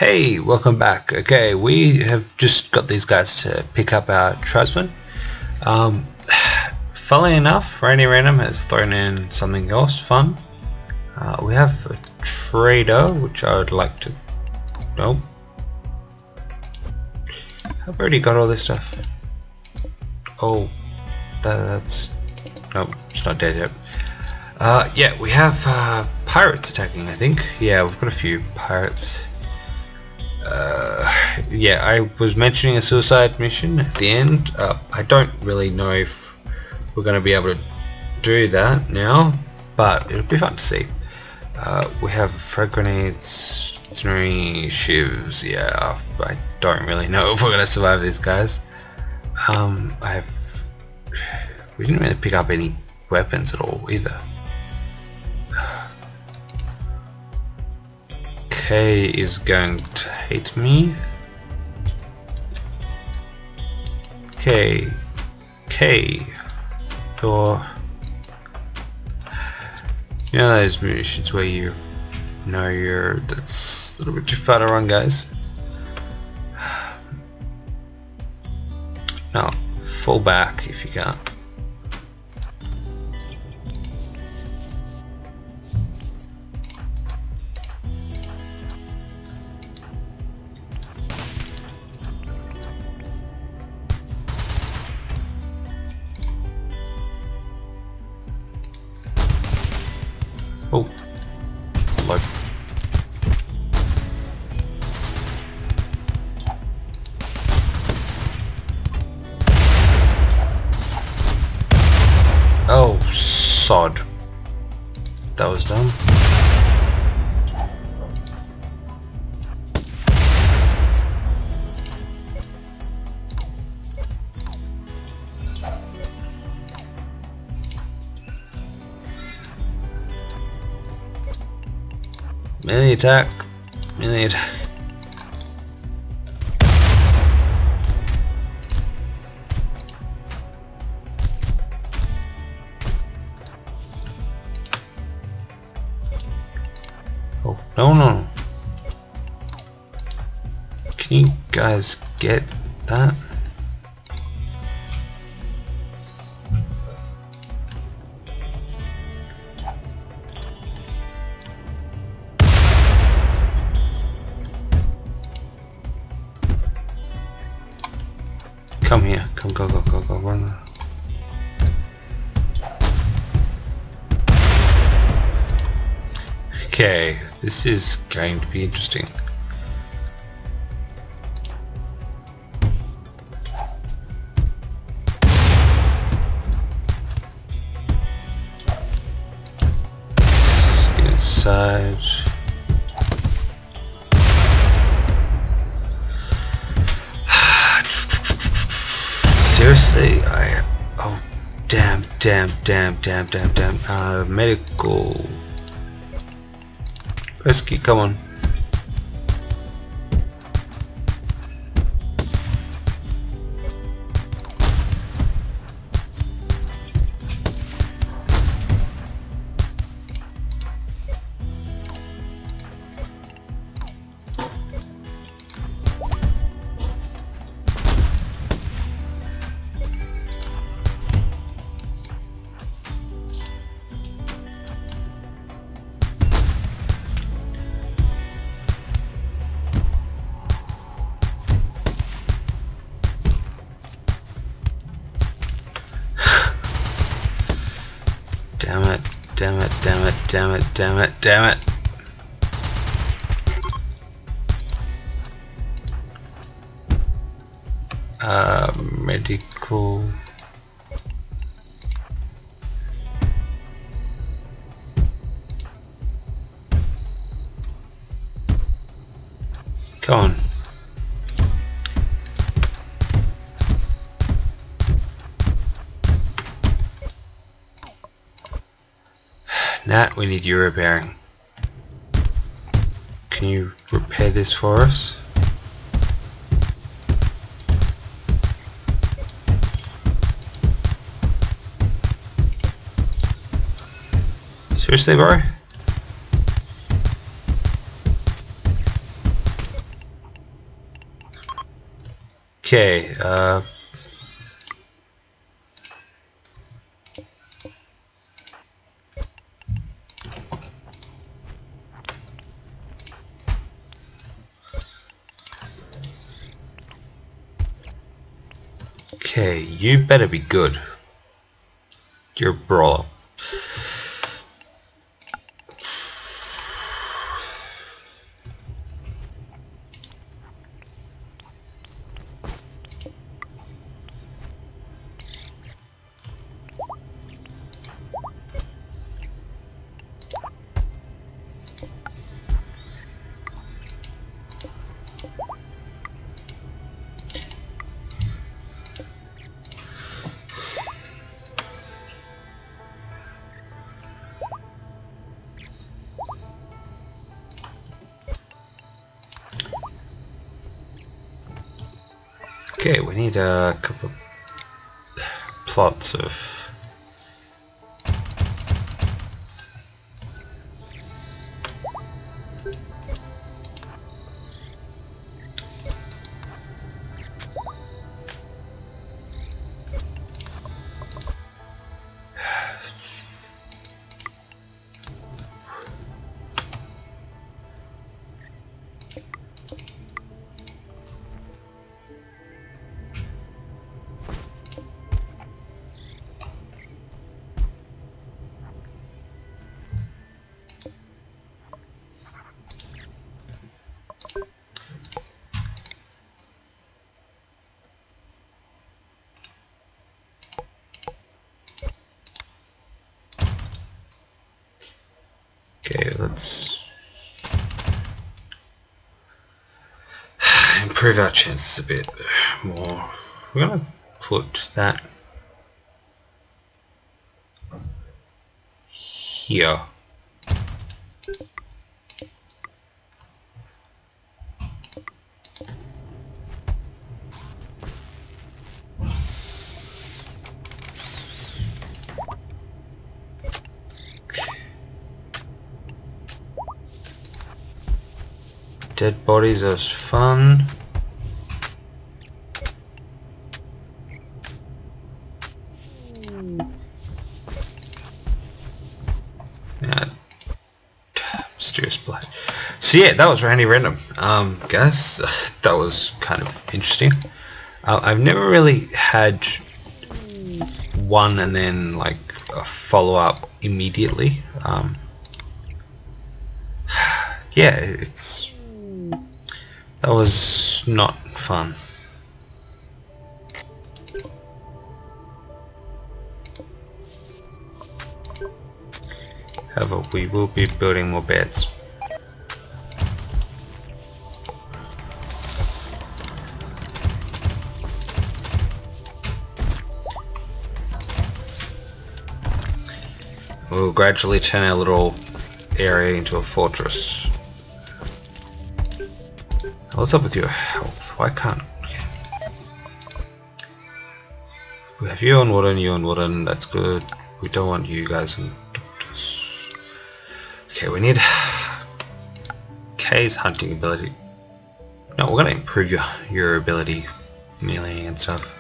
Hey, welcome back. Okay, we have just got these guys to pick up our Tribesmen. Funnily enough, Randy Random has thrown in something else fun. We have a trader, which I would like to... Nope. I've already got all this stuff. Oh, that's... Nope, it's not dead yet. Yeah, we have pirates attacking, I think. Yeah, we've got a few pirates. Yeah, I was mentioning a suicide mission at the end. I don't really know if we're going to be able to do that now, but it'll be fun to see. We have frag grenades, incendiary shivs. Yeah, I don't really know if we're going to survive these guys. We didn't really pick up any weapons at all either. K is going to hate me. K for, you know, those munitions where you know that's a little bit too far to run, guys. Now fall back if you can't. Oh, low. Oh, sod. That was dumb. Melee attack. Melee attack. Oh, no. Can you guys get that? Come here, come, go, run. Okay, this is going to be interesting. Let's get inside. Seriously, oh, damn, medical rescue, come on. Damn it. Medical. Come on. Nat, we need you repairing. Can you repair this for us? Seriously, bro? Okay, okay, you better be good. You're a brawler. Okay, we need a couple of plots of okay, let's improve our chances a bit more. We're gonna put that here. Dead bodies are fun. Yeah, mysterious blood. So yeah, that was Randy Random. Guys, that was kind of interesting. I've never really had one and then like a follow-up immediately. Yeah, that was not fun. However, we will be building more beds. We'll gradually turn our little area into a fortress. What's up with your health? Why can't we have you on wooden, that's good. We don't want you guys on doctors. Okay, we need Kay's hunting ability. No, we're gonna improve your ability, meleeing and stuff.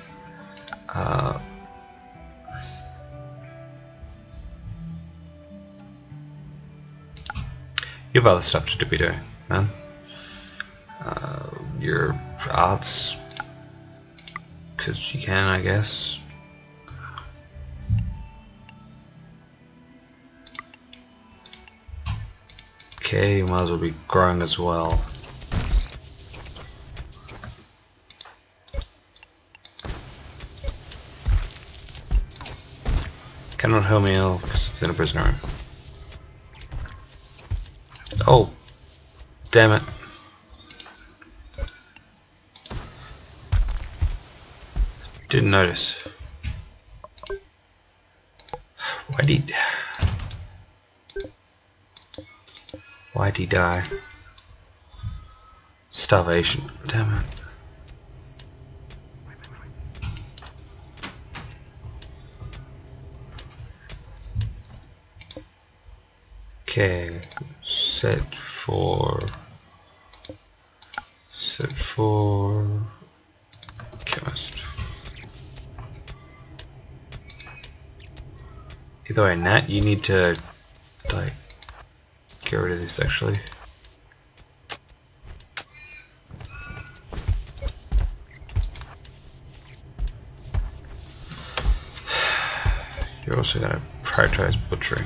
You have other stuff to be doing, man. Your arts, because you can, I guess. Okay, you might as well be growing as well. Cannot help me out because it's in a prisoner room. Oh, damn it. Didn't notice. Why'd he die? Starvation. Damn it. Okay. Set for almost. Either way, Nat, you need to like get rid of this actually. You're also going to prioritize butchering.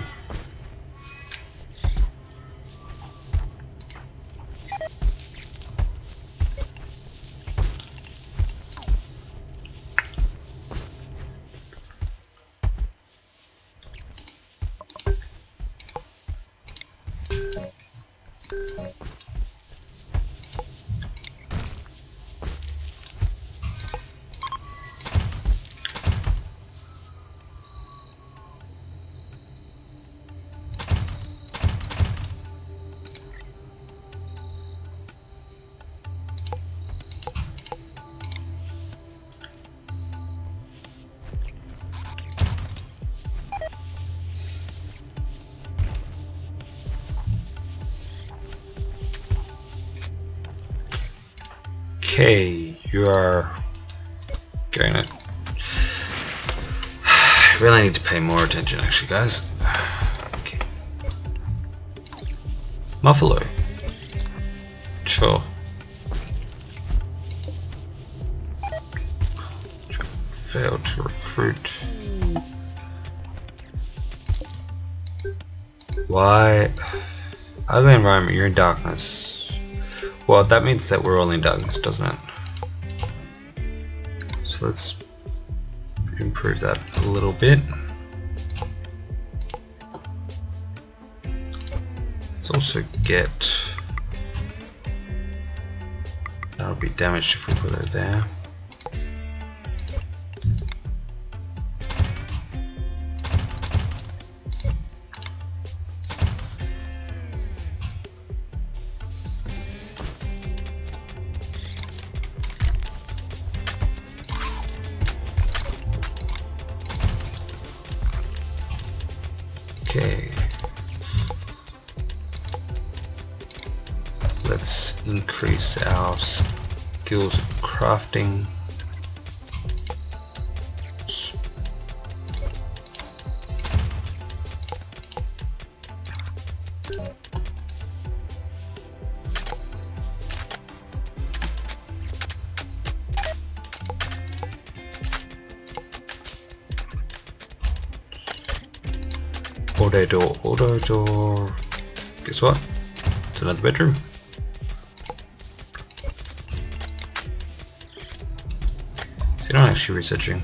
Okay, you are going to really need to pay more attention actually, guys. Okay. Muffalo. Sure. Failed to recruit. Why? Ugly environment, you're in darkness. Well, that means that we're all in darkness, doesn't it? So let's improve that a little bit. Let's also get... that'll be damaged if we put it there. Okay, let's increase our skills of crafting. Auto door. Guess what? It's another bedroom. So you're not actually researching.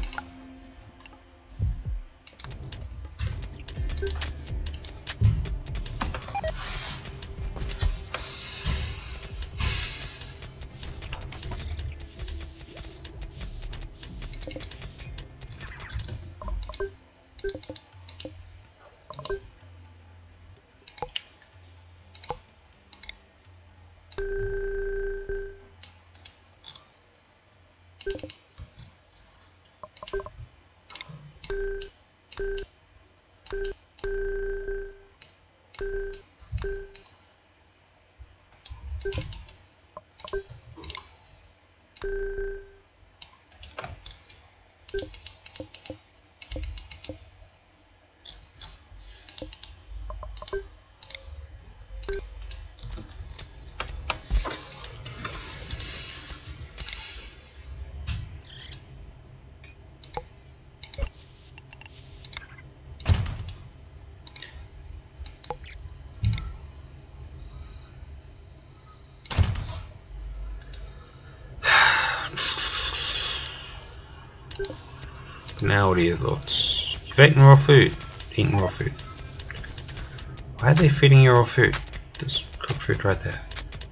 Now what are your thoughts? You've eaten raw food. Eating raw food. Why are they feeding you raw food? There's cooked food right there.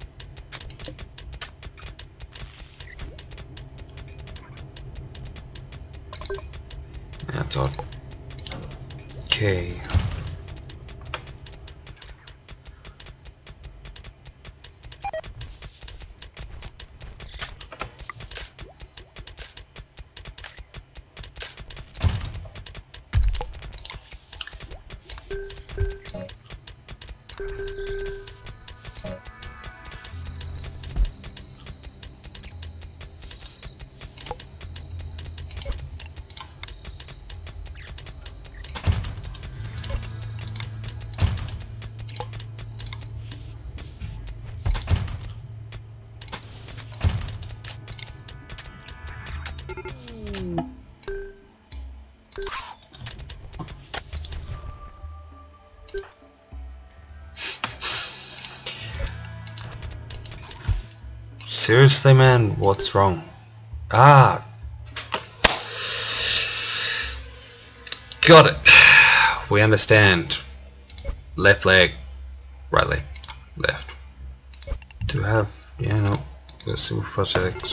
That's odd. Okay. Seriously, man, what's wrong? Ah, got it. We understand. Left leg, right leg, left. Do have, yeah, no, let's see prosthetics.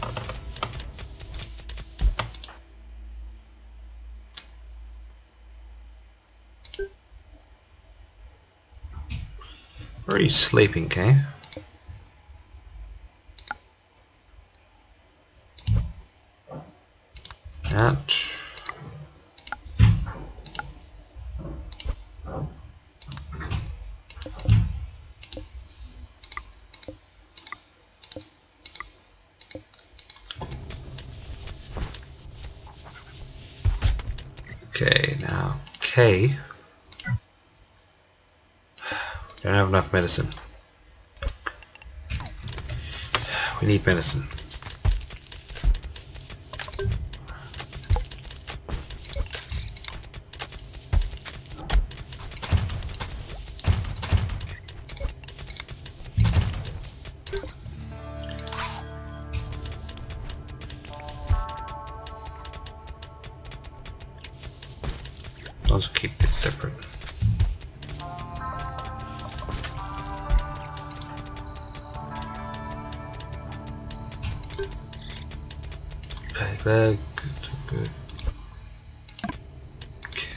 Where are you sleeping, Kay? Ouch. Okay, now K. Don't have enough medicine. We need medicine. Let's keep this separate. Okay, there, good. Okay.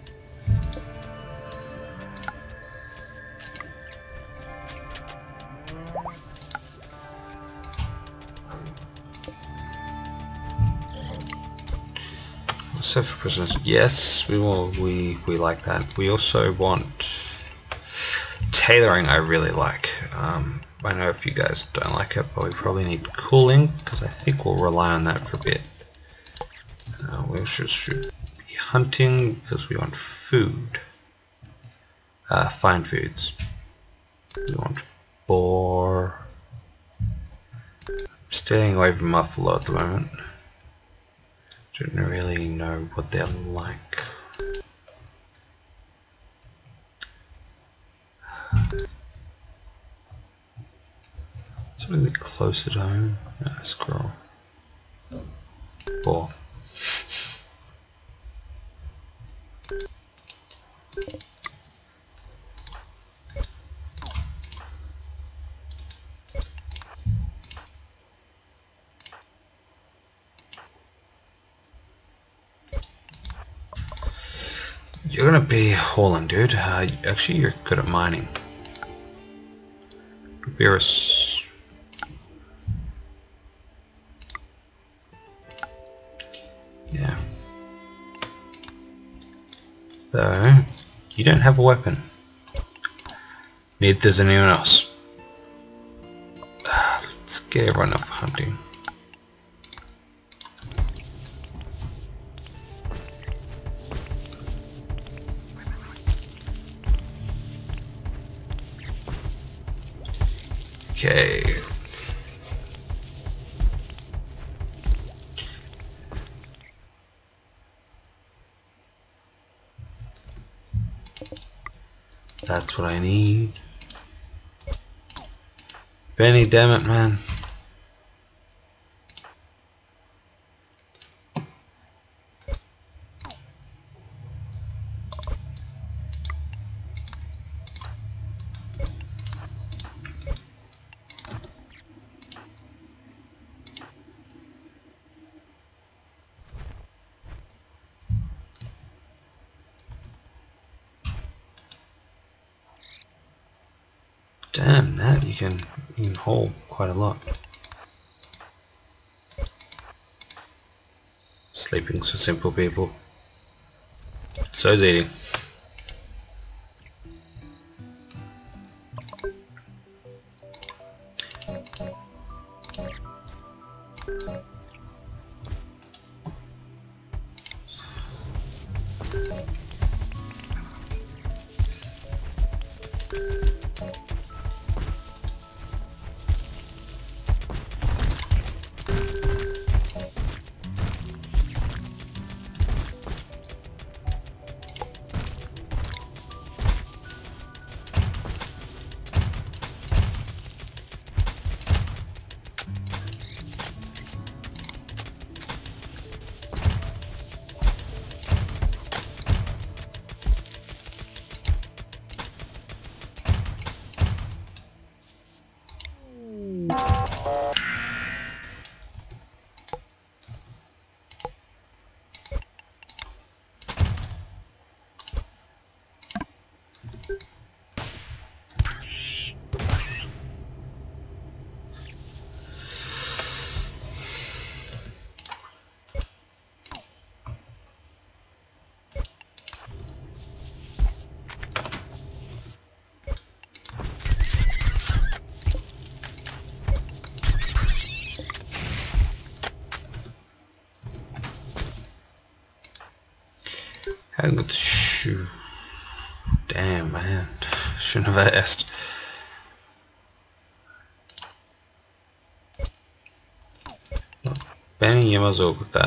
Set for prisoners. Yes, we will. We like that. We also want tailoring. I really like. I know if you guys don't like it, but we probably need cooling because I think we'll rely on that for a bit. We should be hunting because we want food. Fine foods. We want boar. Staying away from buffalo at the moment. Don't really know what they're like. Something closer to home. Squirrel. Boar. You're gonna be hauling, dude. Actually, you're good at mining. Beerus. Yeah. Though, you don't have a weapon. Neither does anyone else. Let's get everyone off hunting. Okay. That's what I need. Benny, damn it, man. Damn, that you can haul quite a lot. Sleeping's for simple people. So's eating. I got the shoe. Damn, man. Shouldn't have asked. Beni yemez o that.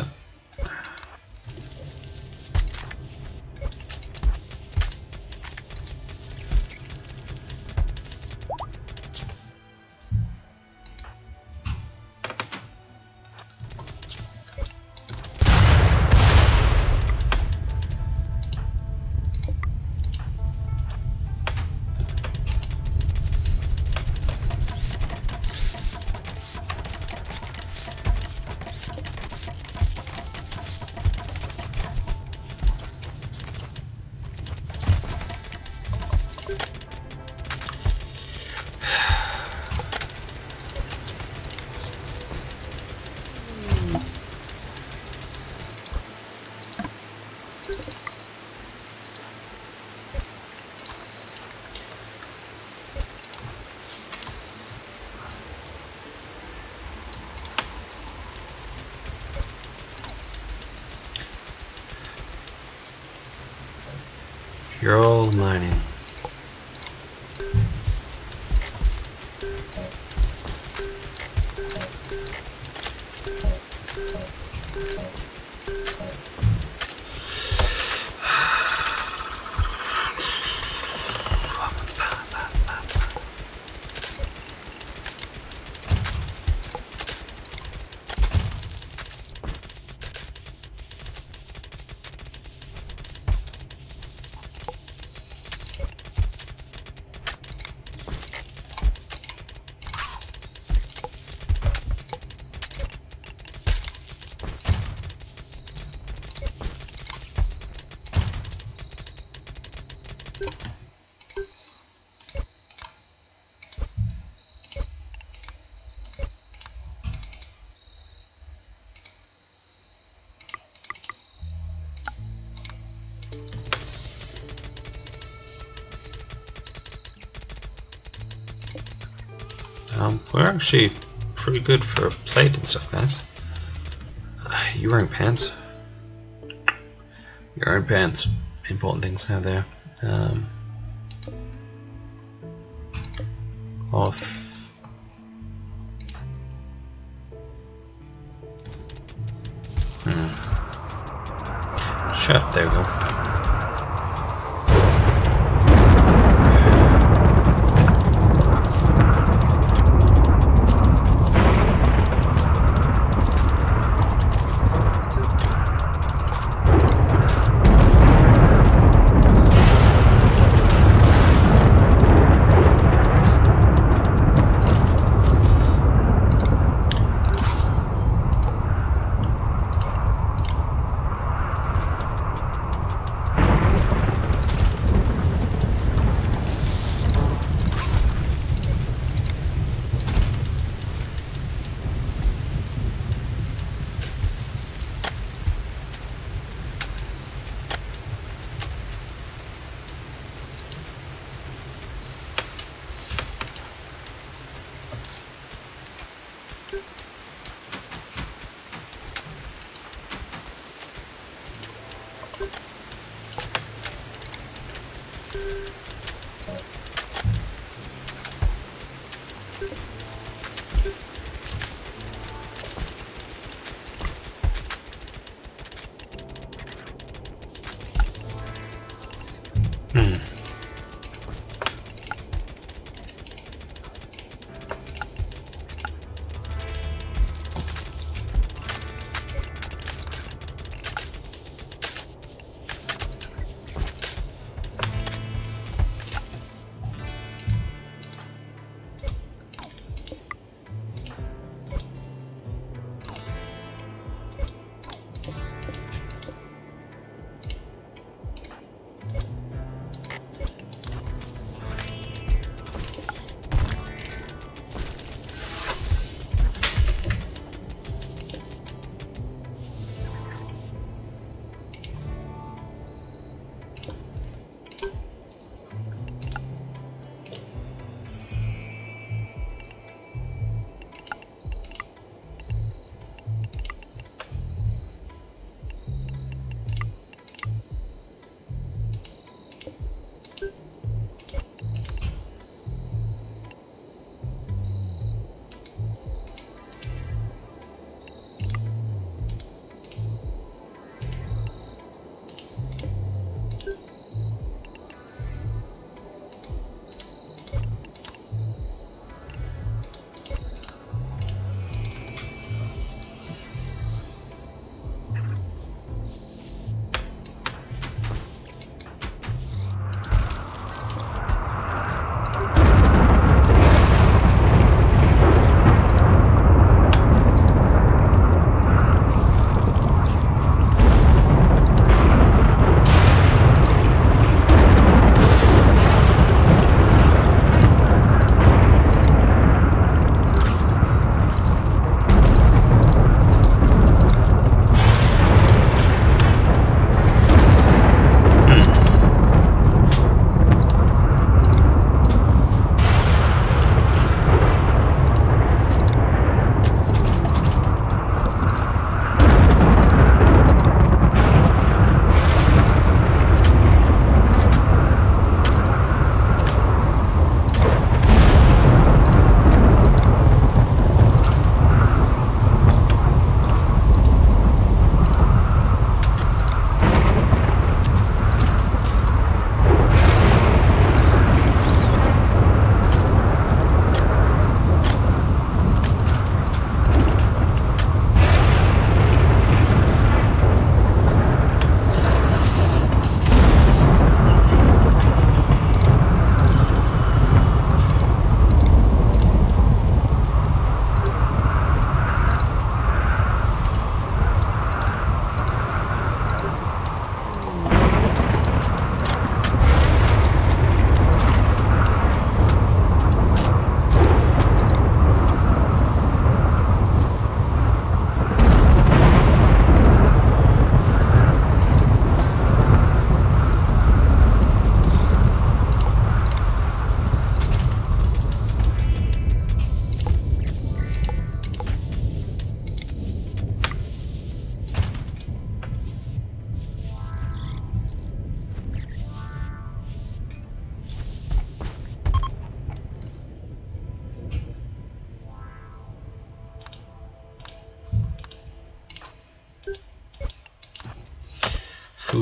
You're all mining. We're actually pretty good for plate and stuff, guys. You wearing pants? You're wearing pants. Important things to have there. Off. Shirt, there we go.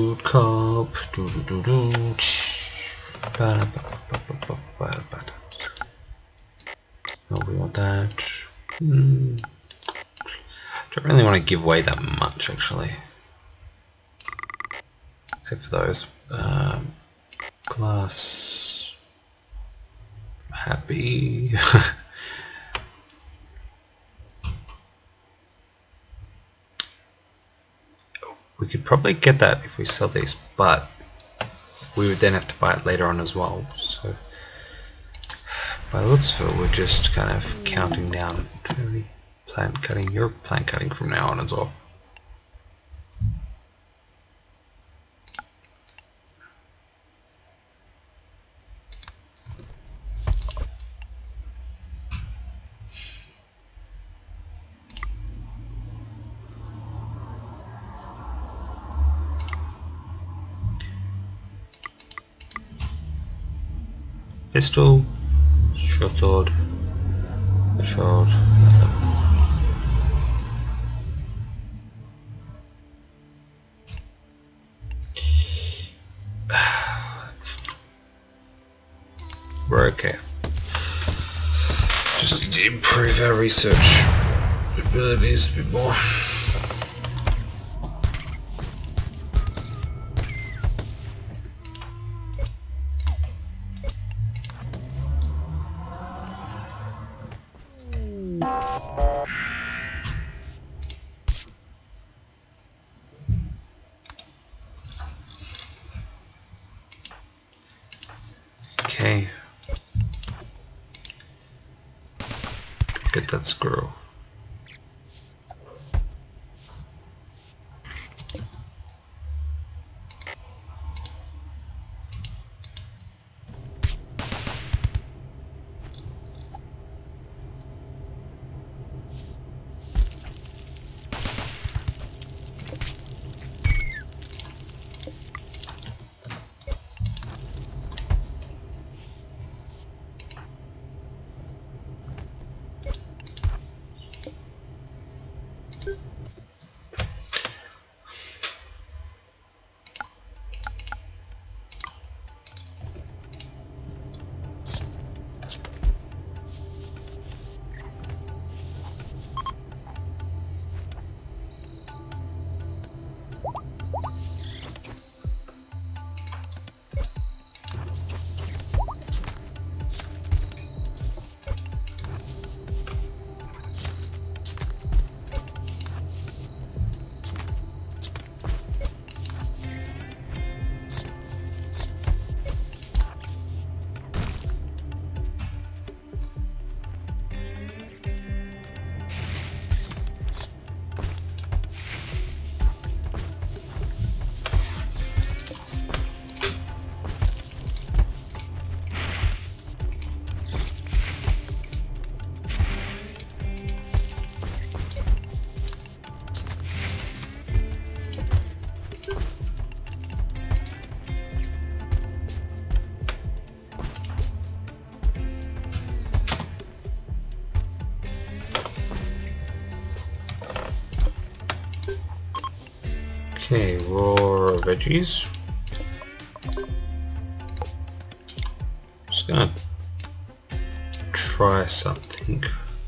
Good cop. No, we want that. Don't really want to give away that much, actually. Except for those. Glass. Happy. We could probably get that if we sell these, but we would then have to buy it later on as well. So by the looks of it, we're just kind of counting down to the plant cutting. You're plant cutting from now on as well. Pistol, short sword, short, nothing. We're okay. Just need to improve our research abilities a bit more. Okay. Get that squirrel. Okay, raw veggies. Just gonna try something.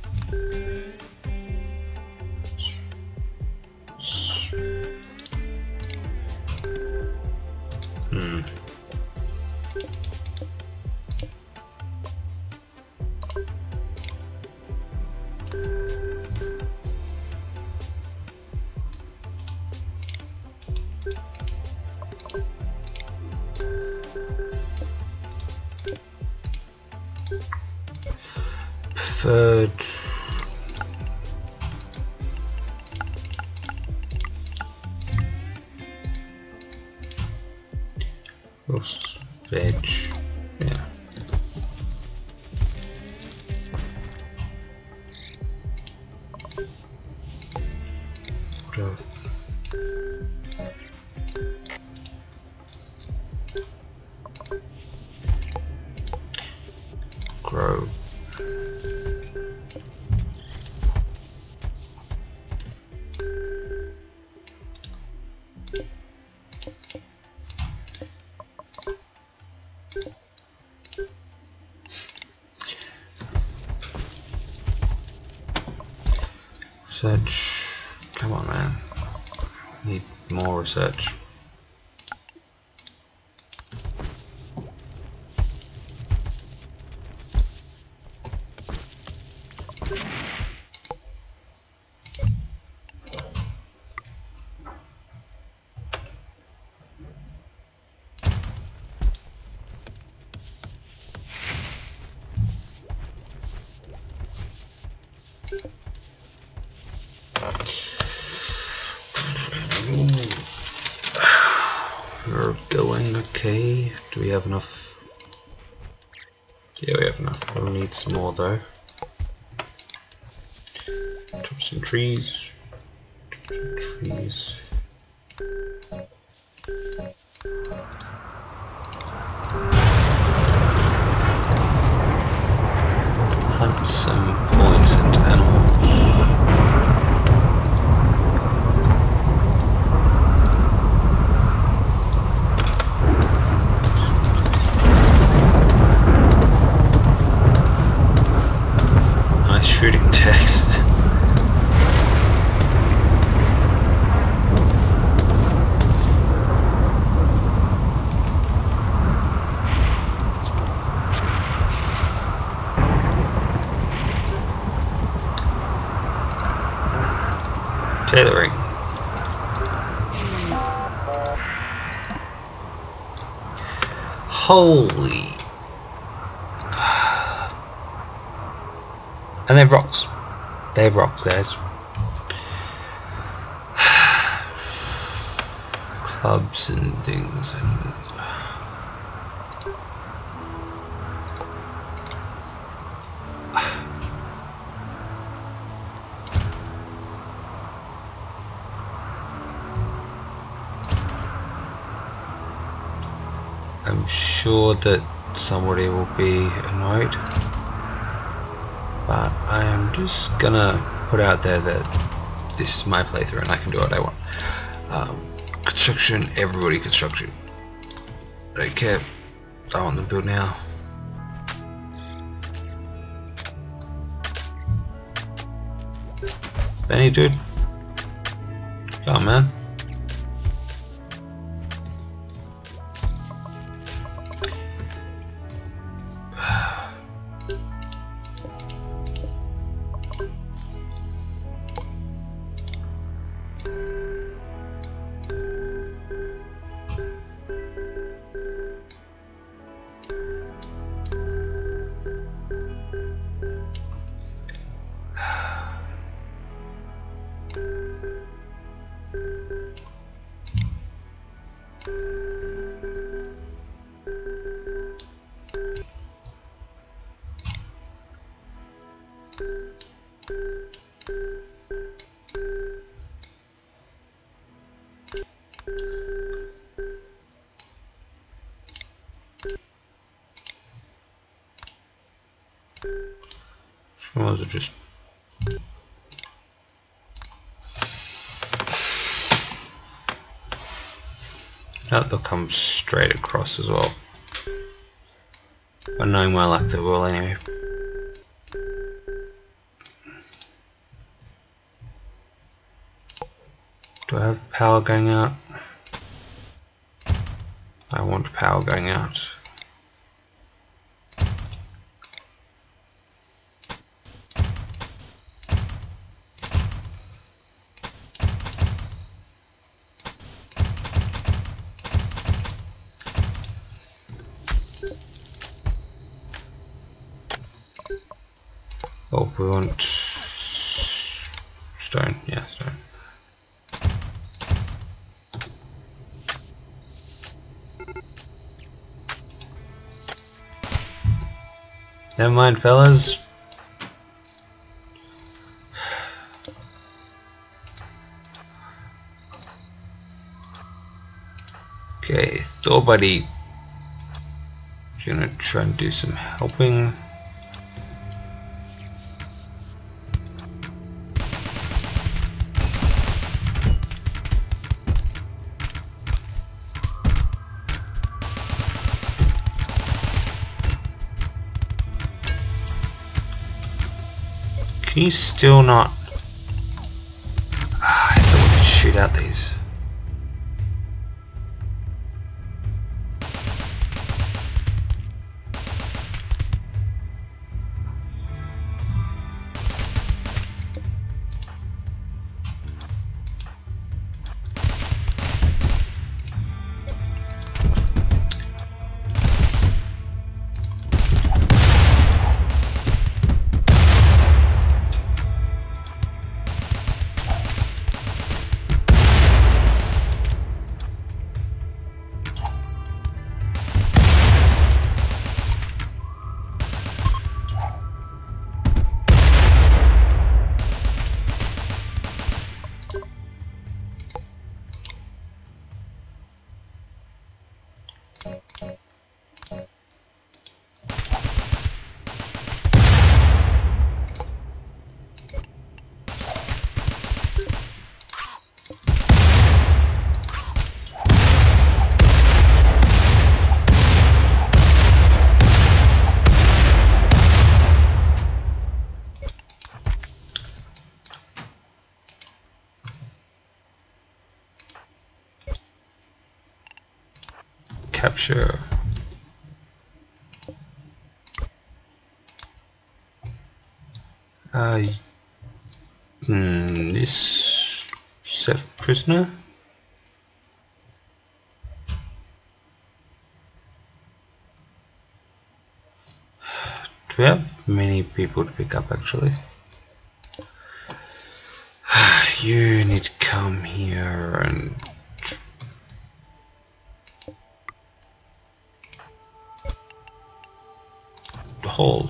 Preferred roast veg, yeah. What grow. Research. Come on, man. Need more research. We're going okay. Do we have enough? Yeah, we have enough. We'll need some more though. Chop some trees. Chop some trees. Hunt some poisoned animals. Shooting text. Tailoring. Holy. And they have rocks. They have rocks, guys. Clubs and things and I'm sure that somebody will be annoyed. But I am just gonna put out there that this is my playthrough and I can do what I want. Construction, everybody construction. I don't care. I want them built now. Benny, dude. Come on, man. Was it just that they'll come straight across as well, but knowing my luck they will anyway. Do I have power going out? I want power going out. Oh, we want stone, yeah, stone. Never mind, fellas. Okay, Thor buddy. Gonna try and do some helping. Can you still not? shoot out these. Capture. This safe prisoner. Do we have many people to pick up actually? You need to come here and hold.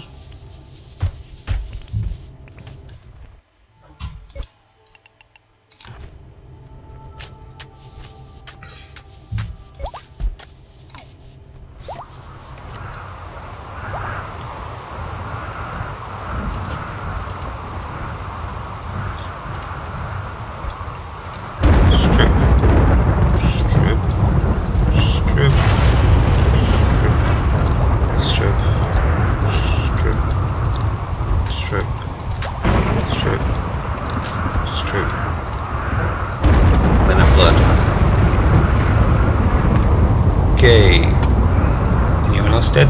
Okay. Anyone else dead?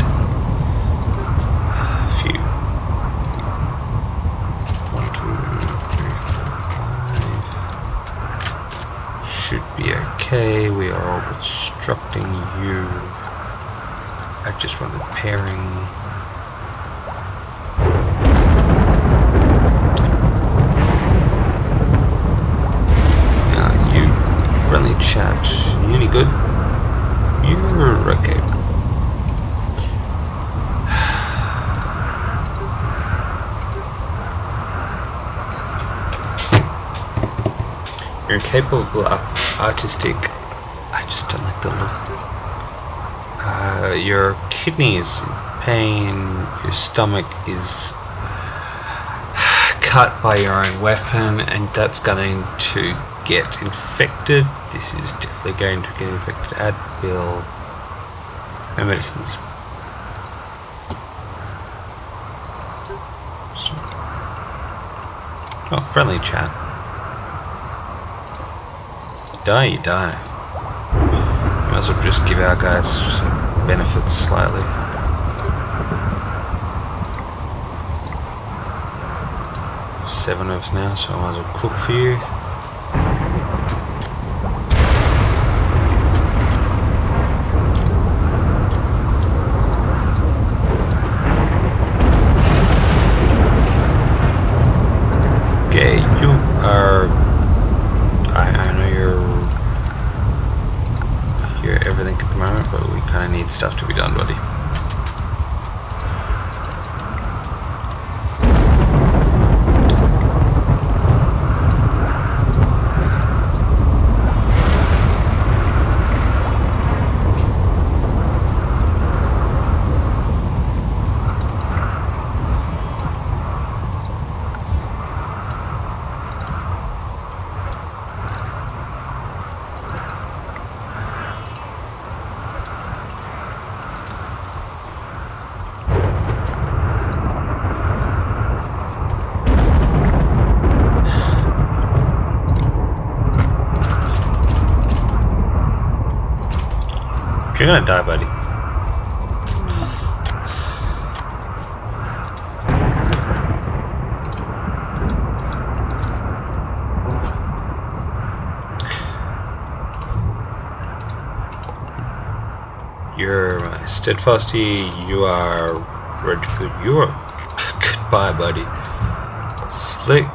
A few. 1, 2, 3, 4, 5. Should be okay. We are all obstructing you. I just run repairing. You friendly chat. You any good? You're okay. You're capable of artistic. I just don't like the look. Your kidney is in pain. Your stomach is cut by your own weapon, and that's going to get infected. This is definitely going to get infected. Add bill and medicines. Oh, friendly chat. Die, you die. Might as well just give our guys some benefits slightly. Seven of us now, so I might as well cook for you. Okay, you are. I know you're everything at the moment, but we kind of need stuff to be done, buddy. You're gonna die, buddy. You're my steadfasty. You are red good. You are goodbye, buddy. Slick.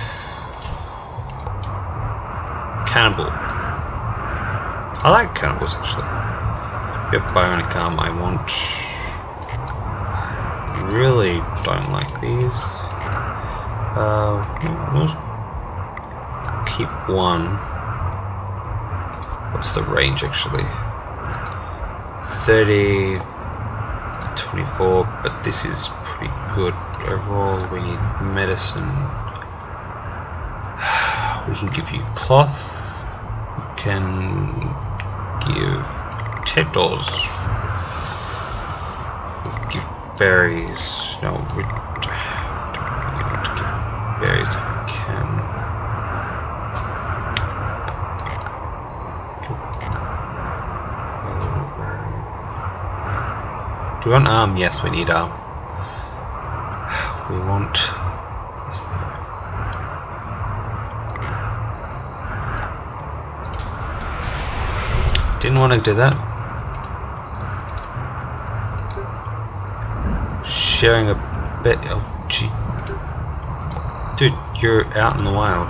Cannibal. I like cannibals actually. You have bionic arm. I want. I really don't like these. We'll keep one. What's the range actually? 30, 24, but this is pretty good overall. We need medicine. We can give you cloth. We can give potatoes. We give berries. No, we don't really want to give berries if we can. Do we want arm? Yes, we need arm. We want this thing. Didn't want to do that. Sharing a bit. Oh, gee. Dude, you're out in the wild.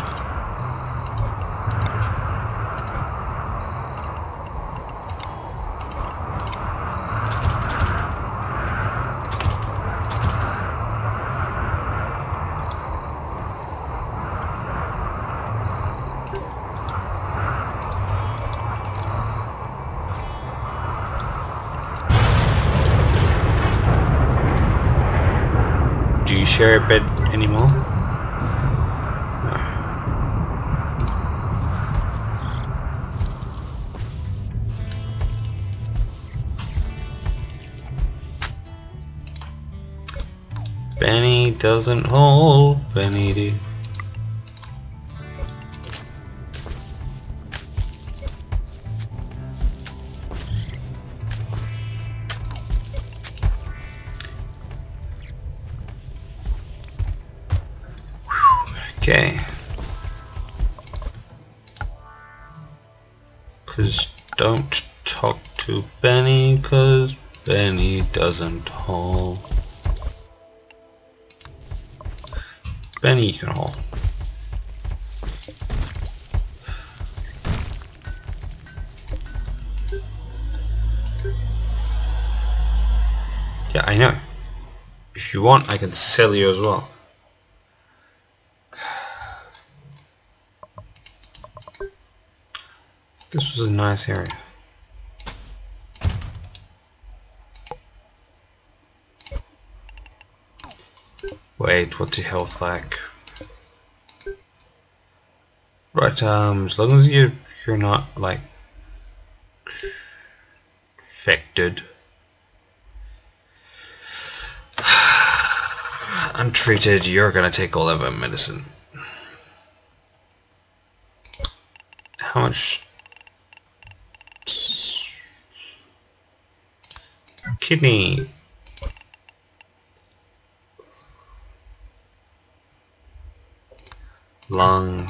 Do you share a bed anymore? No. Benny doesn't hold Benny. Okay. Cause don't talk to Benny, cause Benny doesn't haul. Benny you can haul. Yeah, I know. If you want, I can sell you as well. This was a nice area. Wait, what's your health like? Right, as long as you're not like affected, untreated, you're gonna take all of our medicine. How much? Kidney. Lung.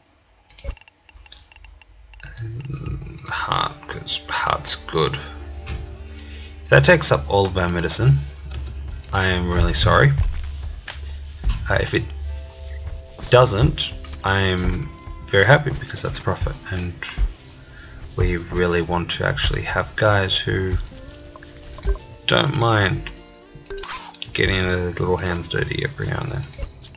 Heart, because heart's good. That takes up all of our medicine. I am really sorry. If it doesn't, I'm very happy because that's profit, and we really want to actually have guys who don't mind getting their little hands dirty every now and then.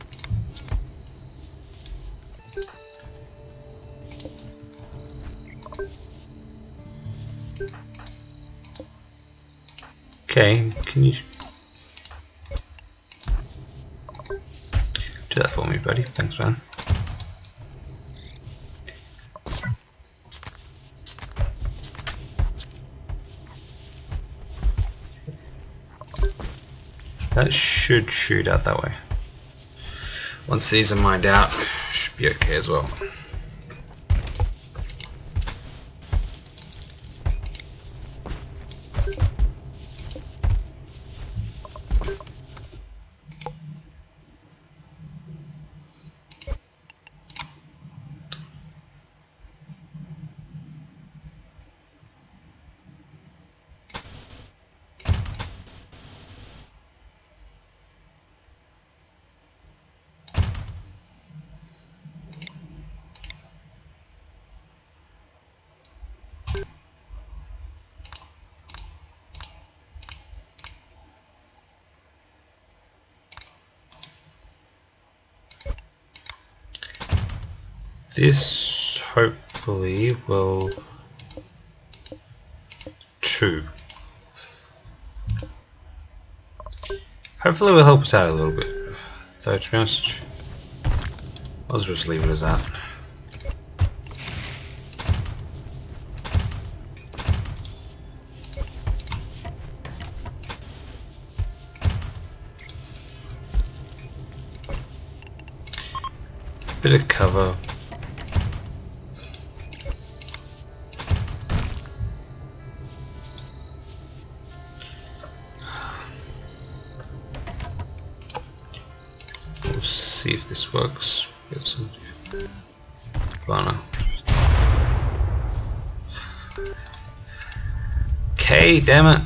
Okay, can you do that for me, buddy? Thanks, man. That should shoot out that way. Once these are mined out, should be okay as well. this hopefully will tube. Hopefully will help us out a little bit. So to be honest, I'll just leave it as that. Bit of cover. We'll see if this works. Get some banner. Okay, damn it.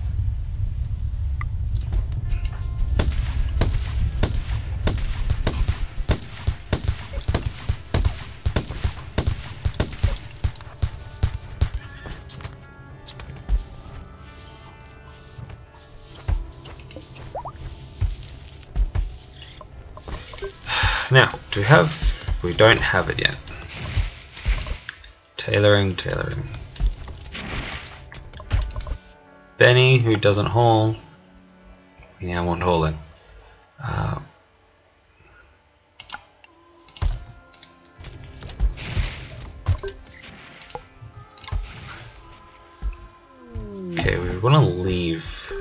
Now, do we have? We don't have it yet. Tailoring. Benny, who doesn't haul. We now want hauling. Okay, we want to leave.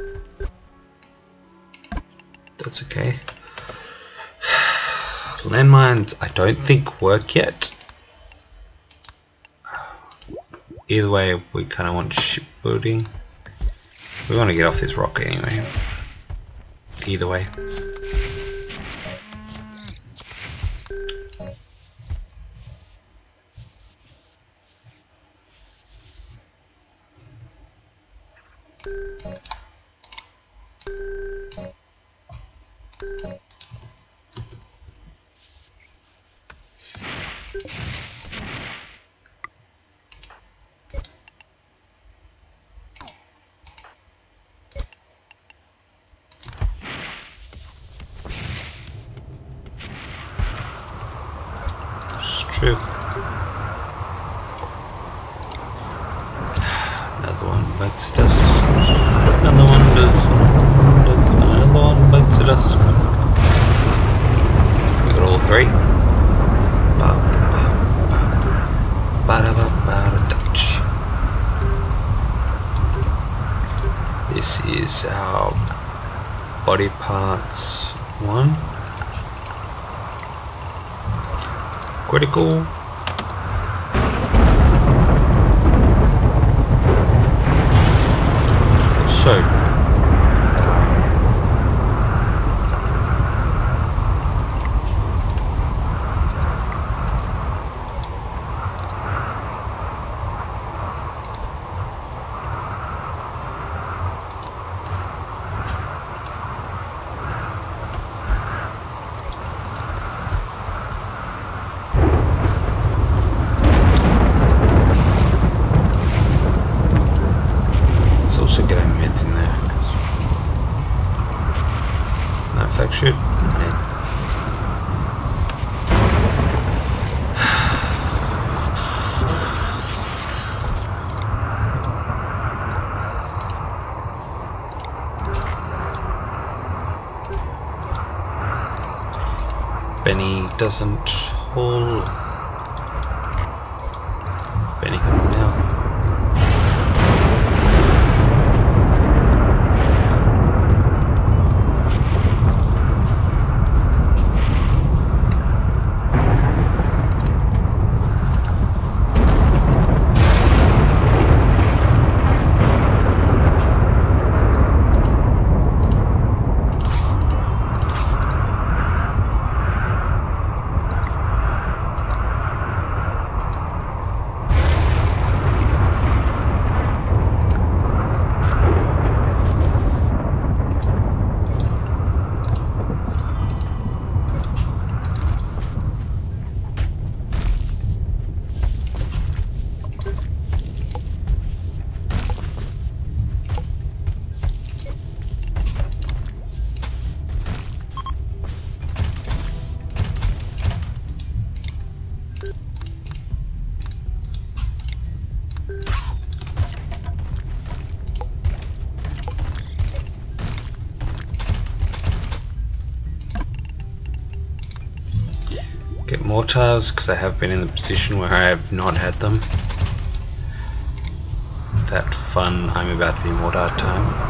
That's okay. Landmines, I don't think work yet. Either way, we kind of want shipbuilding. We want to get off this rock anyway. Either way. True. Another one bites at us. Another one does. Another one bites at us. We got all three. Dutch. This is our body parts one. Critical. So also get our mids in there. No, in fact, shoot. Benny doesn't haul. Benny, now. Get mortars, because I have been in the position where I have not had them. That fun I'm about to be mortar time.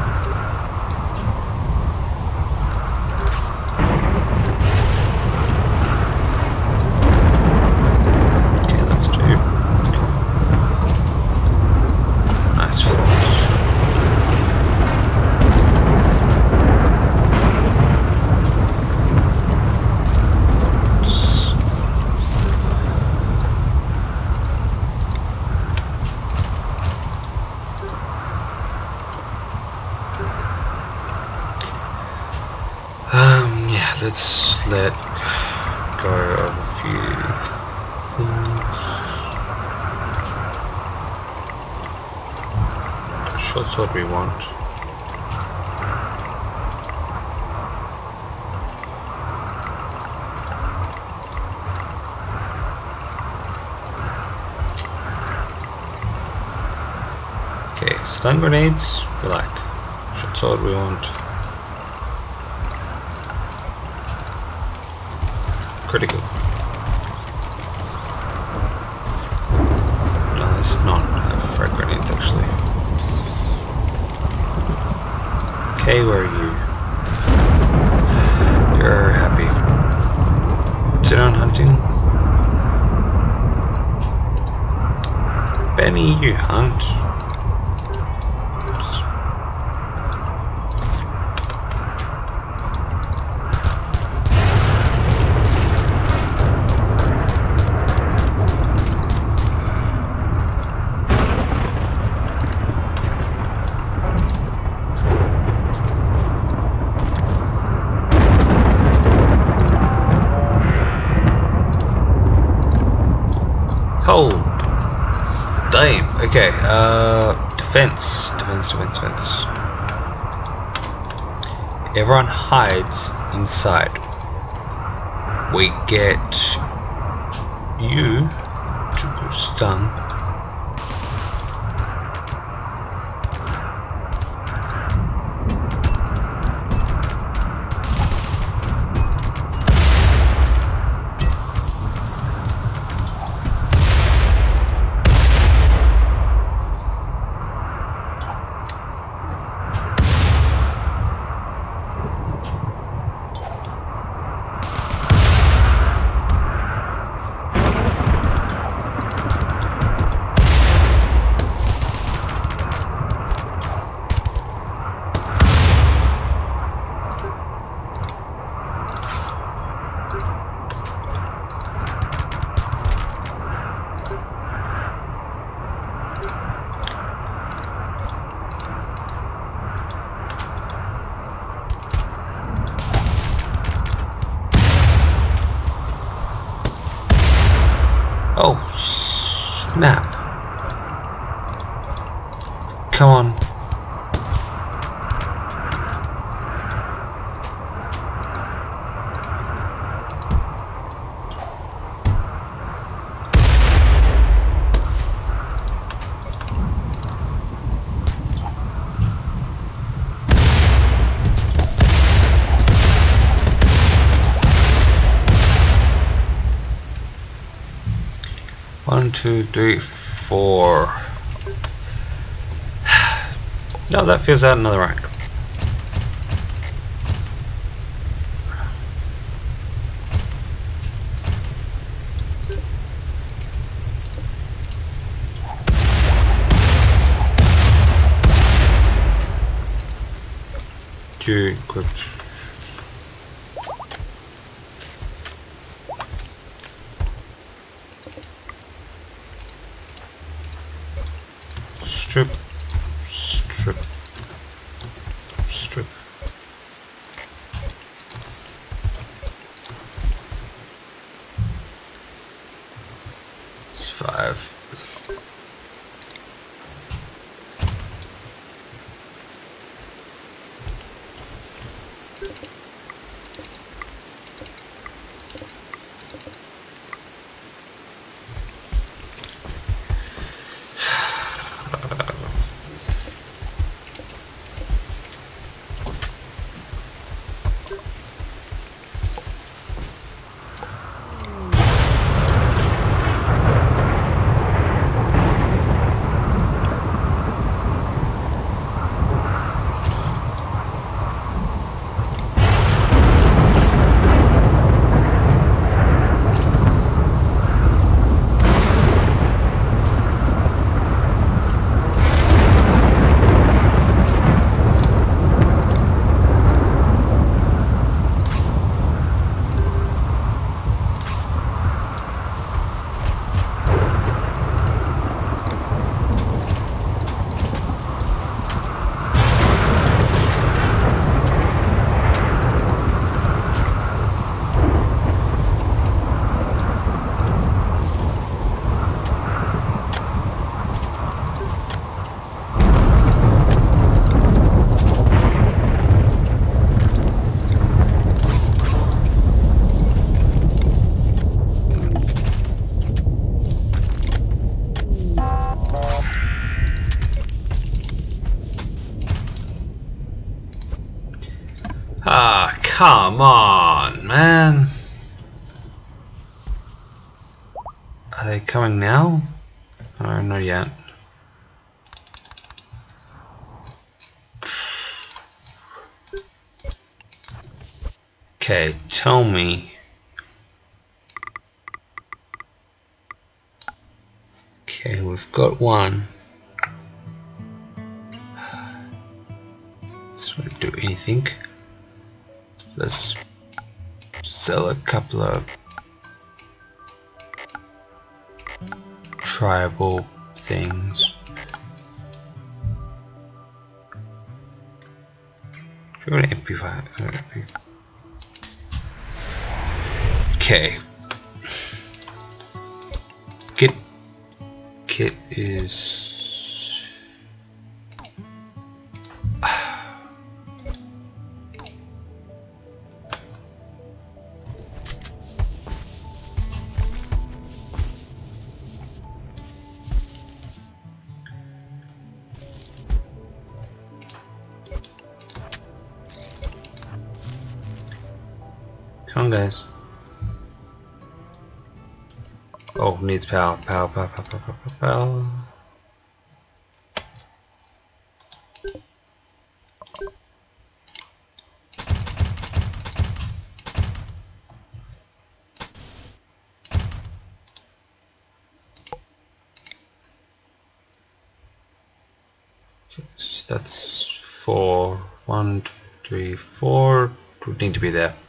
Let's let go of a few things. Short sword we want. Okay, stun grenades we like. Short sword we want. Critical. No, let's not have frag grenades actually. Okay, where are you? You're happy. Sit down hunting. Benny, you hunt. Hold. Damn. Okay. Defense. Everyone hides inside. We get you to stun. Oh, snap. Come on. One, two, three, four. No, that feels out another rank. Two equipped. Strip, strip, strip. It's 5. Come on, man. Are they coming now? No, not yet. Okay, tell me. Okay, we've got one. This won't do anything. Let's sell a couple of tribal things. If you want to amplify, okay. Kit is come on, guys. Oh, needs power. Power. That's 4. 1, 2, 3, 4. Would need to be there.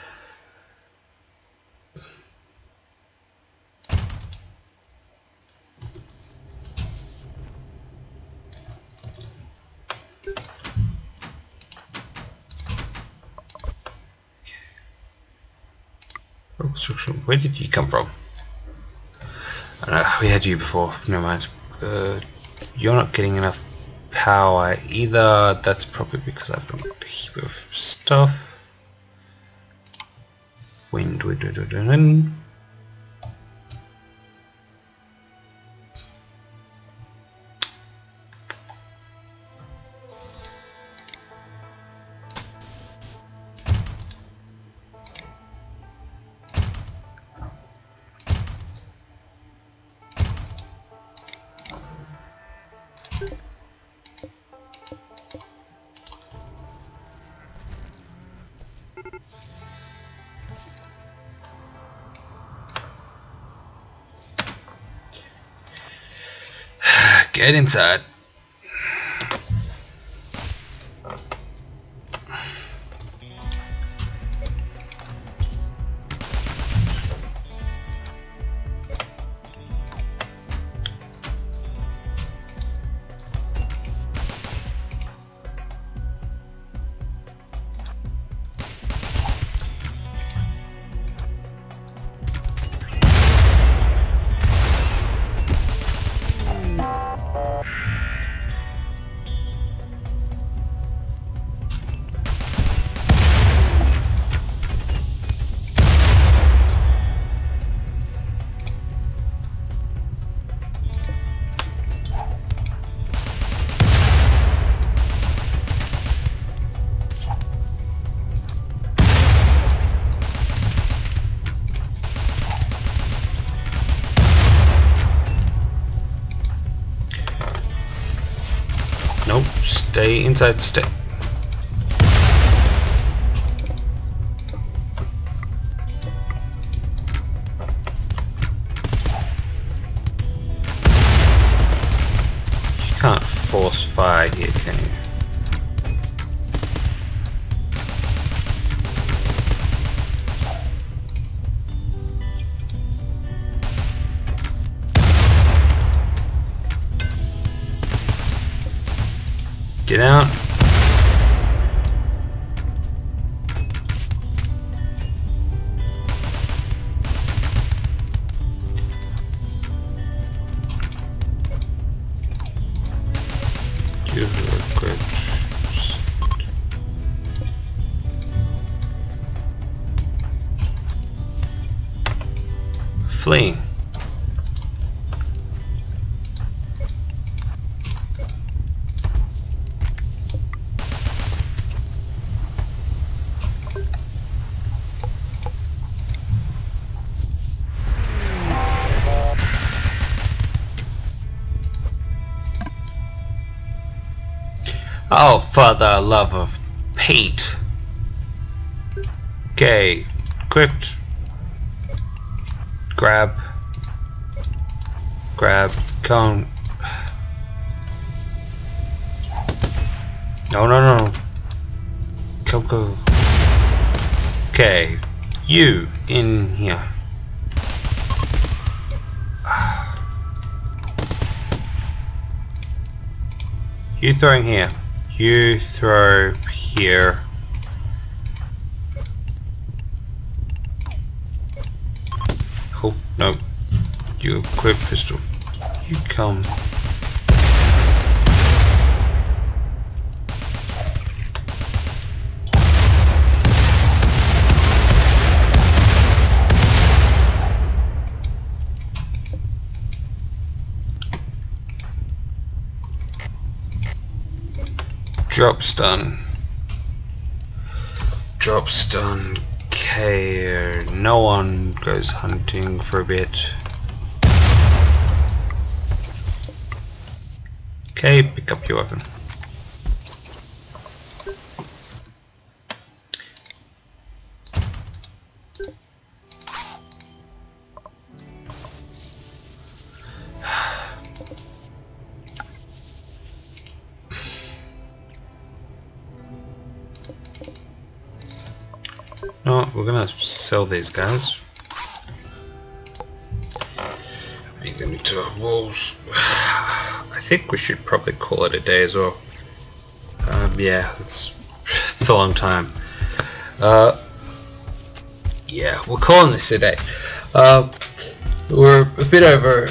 Where did you come from? We had you before. Never mind. You're not getting enough power either. That's probably because I've got a heap of stuff. Wind. Get inside. Nope, stay inside, stay. You can't force fire here, can you? Get out. Fleeing. Oh, for the love of Pete. Okay, equipped. Grab, come. No. Go. Okay, you in here. You throwing here. You throw here. Oh, no. You equip pistol. You come. Drop stun. Okay, no one goes hunting for a bit. Okay, pick up your weapon. No, we're gonna sell these guys. Make them into walls. I think we should probably call it a day as well. Yeah, it's a long time. Yeah, we're calling this a day. We're a bit over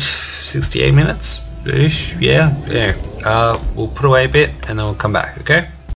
68 minutes ish. Yeah. We'll put away a bit and then we'll come back. Okay.